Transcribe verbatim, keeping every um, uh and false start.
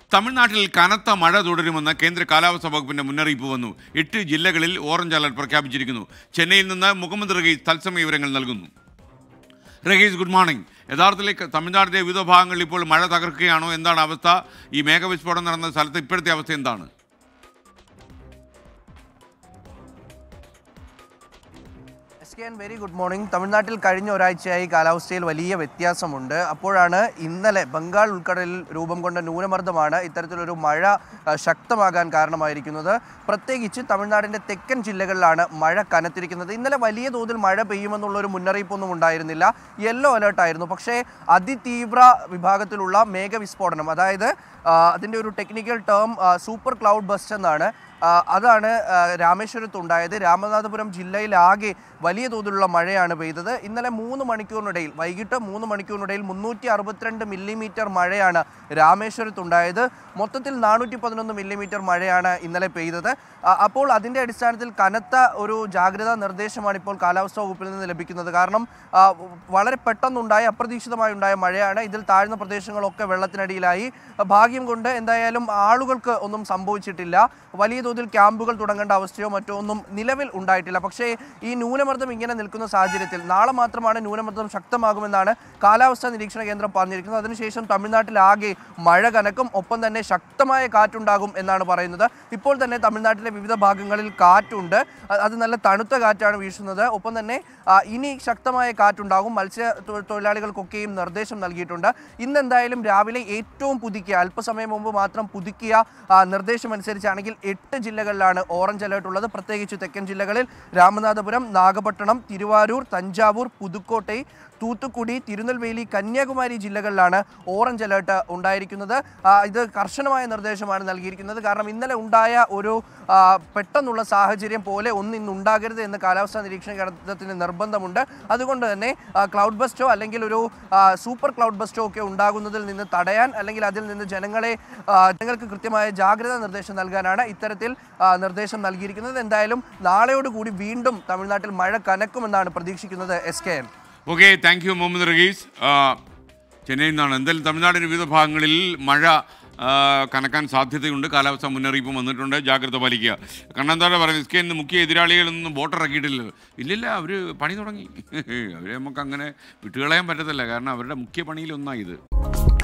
തമിഴ്നാട്ടിൽ കനത്ത മഴ തുടരുമെന്ന് കേന്ദ്ര കാലാവസ്ഥാ വകുപ്പിന്റെ മുന്നറിയിപ്പ് വന്നു. എട്ട് ജില്ലകളിൽ ഓറഞ്ച് അലർട്ട് പ്രഖ്യാപിച്ചിരിക്കുന്നു. ചെന്നൈയിൽ നിന്ന് മുഹമ്മദ് റഹീസ് തത്സമയ വിവരങ്ങൾ നൽകുന്നു. Rahees, good morning. യഥാർത്ഥത്തിൽ തമിഴ്നാടിന്റെ വിവിധ ഭാഗങ്ങളിൽ ഇപ്പോൾ മഴ തകർക്കുകയാണോ? എന്താണ് അവസ്ഥ? ഈ മേഘവിസ്ഫോടനം നടന്ന സ്ഥലത്ത് ഇപ്പോഴത്തെ അവസ്ഥ എന്താണ്? Very good morning. തമിഴ്നാട്ടിൽ കഴിഞ്ഞ ഒരാഴ്ചയായി കാലാവസ്ഥയിൽ വലിയ വ്യത്യാസമുണ്ട്. അപ്പോഴാണ് ഇന്നലെ ബംഗാൾ ഉൾക്കടലിൽ രൂപം കൊണ്ട ന്യൂനമർദ്ദമാണ് ഇത്തരത്തിലൊരു മഴ ശക്തമാകാൻ കാരണമായിരിക്കുന്നത്. പ്രത്യേകിച്ച് തമിഴ്നാടിൻ്റെ തെക്കൻ ജില്ലകളിലാണ് മഴ കനത്തിരിക്കുന്നത്. ഇന്നലെ വലിയ തോതിൽ മഴ പെയ്യുമെന്നുള്ളൊരു മുന്നറിയിപ്പൊന്നും ഉണ്ടായിരുന്നില്ല. യെല്ലോ അലേർട്ടായിരുന്നു. പക്ഷേ അതിതീവ്ര വിഭാഗത്തിലുള്ള മേഘവിസ്ഫോടനം, അതായത് അതിൻ്റെ ഒരു technical term super cloud burst എന്നാണ്, അതാണ് രാമേശ്വരത്തുണ്ടായത്. രാമനാഥപുരം ജില്ലയിലാകെ വലിയ തോതിലുള്ള മഴയാണ് പെയ്തത്. ഇന്നലെ മൂന്ന് മണിക്കൂറിനിടയിൽ വൈകിട്ട് മൂന്ന് മണിക്കൂറിനിടയിൽ മുന്നൂറ്റി അറുപത്തിരണ്ട് മില്ലിമീറ്റർ മഴയാണ് രാമേശ്വരത്തുണ്ടായത്. മൊത്തത്തിൽ നാനൂറ്റി പതിനൊന്ന് മില്ലിമീറ്റർ മഴയാണ് ഇന്നലെ പെയ്തത്. അപ്പോൾ അതിൻ്റെ അടിസ്ഥാനത്തിൽ കനത്ത ഒരു ജാഗ്രതാ നിർദ്ദേശമാണ് ഇപ്പോൾ കാലാവസ്ഥാ വകുപ്പിൽ നിന്ന് ലഭിക്കുന്നത്. കാരണം വളരെ പെട്ടെന്നുണ്ടായ അപ്രതീക്ഷിതമായി ഉണ്ടായ മഴയാണ്. ഇതിൽ താഴ്ന്ന പ്രദേശങ്ങളൊക്കെ വെള്ളത്തിനടിയിലായി. ഭാഗ്യം കൊണ്ട് എന്തായാലും ആളുകൾക്ക് ഒന്നും സംഭവിച്ചിട്ടില്ല. വലിയ തോതിൽ ക്യാമ്പുകൾ തുടങ്ങേണ്ട അവസ്ഥയോ മറ്റോ ഒന്നും നിലവിൽ ഉണ്ടായിട്ടില്ല. പക്ഷേ ഈ ന്യൂനമർദ്ദം ഇങ്ങനെ നിൽക്കുന്ന സാഹചര്യത്തിൽ നാളെ മാത്രമാണ് ന്യൂനമർദ്ദം ശക്തമാകുമെന്നാണ് കാലാവസ്ഥാ നിരീക്ഷണ കേന്ദ്രം പറഞ്ഞിരിക്കുന്നത്. അതിനുശേഷം തമിഴ്നാട്ടിലാകെ മഴ കനക്കും, ഒപ്പം തന്നെ ശക്തമായ കാറ്റുണ്ടാകും എന്നാണ് പറയുന്നത്. ഇപ്പോൾ തന്നെ തമിഴ്നാട്ടിലെ വിവിധ ഭാഗങ്ങളിൽ കാറ്റുണ്ട്. അത് നല്ല തണുത്ത കാറ്റാണ് വീശുന്നത്. ഒപ്പം തന്നെ ഇനി ശക്തമായ കാറ്റുണ്ടാകും. മത്സ്യ തൊഴിലാളികൾക്കൊക്കെയും നിർദ്ദേശം നൽകിയിട്ടുണ്ട്. ഇന്ന് എന്തായാലും രാവിലെ ഏറ്റവും പുതുക്കിയ അല്പസമയം മുമ്പ് മാത്രം പുതുക്കിയ നിർദ്ദേശം അനുസരിച്ചാണെങ്കിൽ എട്ട് ജില്ലകളിലാണ് ഓറഞ്ച് അലേർട്ട് ഉള്ളത്. പ്രത്യേകിച്ച് തെക്കൻ ജില്ലകളിൽ രാമനാഥപുരം, നാഗപട്ടണം, തിരുവാരൂർ, തഞ്ചാവൂർ, പുതുക്കോട്ടൈ, തൂത്തുക്കുടി, തിരുനെൽവേലി, കന്യാകുമാരി ജില്ലകളിലാണ് ഓറഞ്ച് അലേർട്ട് ഉണ്ടായിരിക്കുന്നത്. ഇത് കർശനമായ നിർദ്ദേശമാണ് നൽകിയിരിക്കുന്നത്. കാരണം ഇന്നലെ ഉണ്ടായ ഒരു പെട്ടെന്നുള്ള സാഹചര്യം പോലെ ഒന്നും ഇന്ന് ഉണ്ടാകരുത് എന്ന് കാലാവസ്ഥാ നിരീക്ഷണ കേന്ദ്രത്തിന് നിർബന്ധമുണ്ട്. അതുകൊണ്ട് തന്നെ ക്ലൗഡ് ബസ്റ്റോ അല്ലെങ്കിൽ ഒരു സൂപ്പർ ക്ലൗഡ് ബസ്റ്റോ ഒക്കെ ഉണ്ടാകുന്നതിൽ നിന്ന് തടയാൻ, അല്ലെങ്കിൽ അതിൽ നിന്ന് ജനങ്ങളെ ജനങ്ങൾക്ക് കൃത്യമായ ജാഗ്രതാ നിർദ്ദേശം നൽകാനാണ് ഇത്തരത്തിൽ നിർദ്ദേശം നൽകിയിരിക്കുന്നത്. എന്തായാലും നാളെയോടുകൂടി വീണ്ടും തമിഴ്നാട്ടിൽ മഴ കനക്കുമെന്നാണ് പ്രതീക്ഷിക്കുന്നത്. S K N. Okay, thank you Muhammad Rahees. ചെന്നൈയിൽ നിന്നാണ്. എന്തായാലും തമിഴ്നാടിൻ്റെ വിവിധ ഭാഗങ്ങളിൽ മഴ കനക്കാൻ സാധ്യതയുണ്ട്. കാലാവസ്ഥ മുന്നറിയിപ്പ് വന്നിട്ടുണ്ട്. ജാഗ്രത പാലിക്കുക. കണ്ണന്താഴ പറയുന്നത് എസ് കെ ഇന്ന് മുഖ്യ എതിരാളികളൊന്നും വോട്ടിറക്കിയിട്ടില്ലല്ലോ. ഇല്ലില്ല, അവർ പണി തുടങ്ങി. അവരെ നമുക്ക് അങ്ങനെ വിട്ടുകളയാൻ പറ്റത്തില്ല. കാരണം അവരുടെ മുഖ്യ പണിയിലൊന്നാണ് ഇത്.